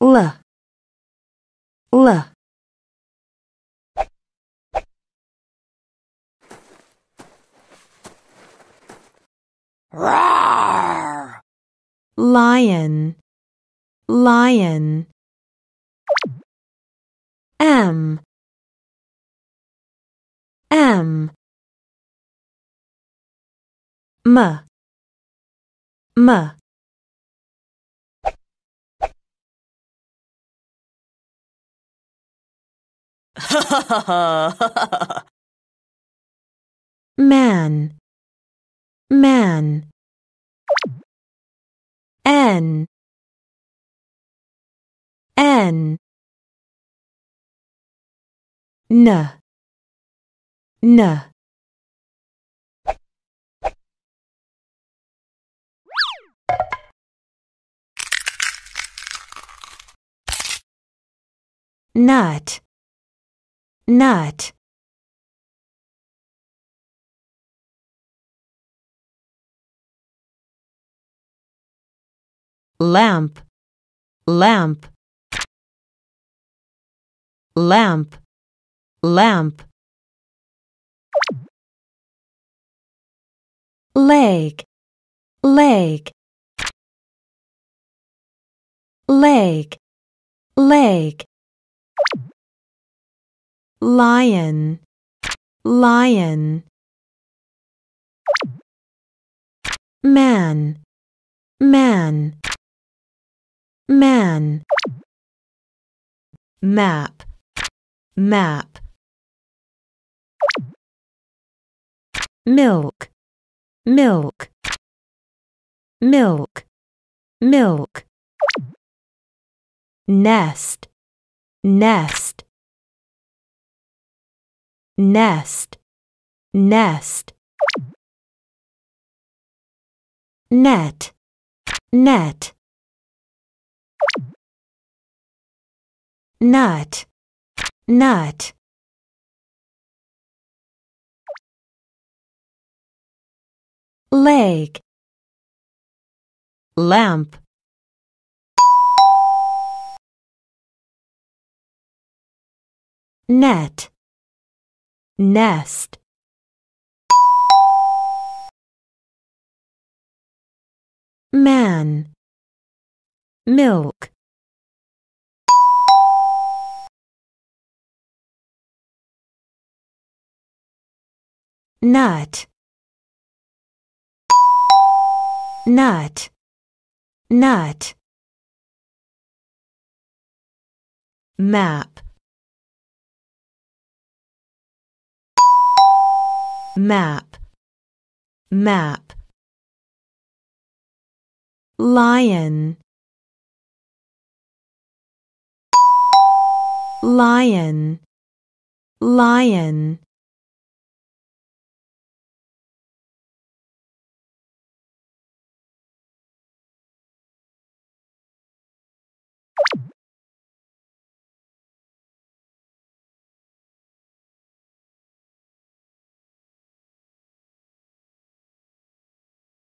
l l Roar! lion lion m m m man man n n n nut nut lamp lamp lamp lamp leg leg leg leg lion lion man man man map map milk milk milk milk nest nest nest nest net net nut nut leg lamp net nest man milk nut nut nut map map map lion lion lion